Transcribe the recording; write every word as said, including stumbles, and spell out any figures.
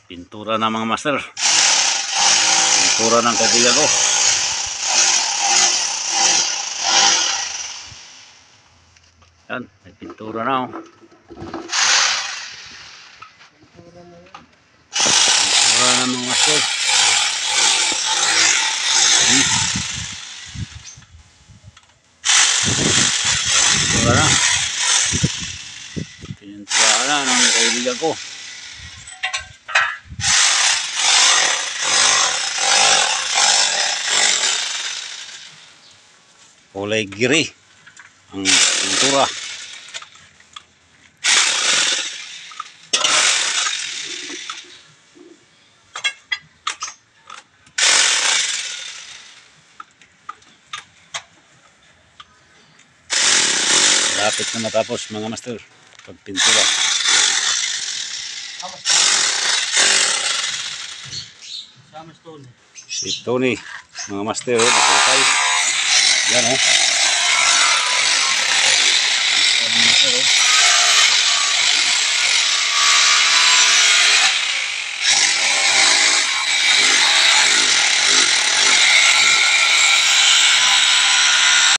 Pintura na mga master. Pintura ng kaibigan ko. Yan, may pintura na oh. Pintura na mga master. Hmm. Pintura na. Pintura na ng kaibigan ko. Kulay giri ang pintura. Lapit na matapos mga master pagpintura. Si Tony mga master oh, nakatay. Yan oh. Yan, master, oh.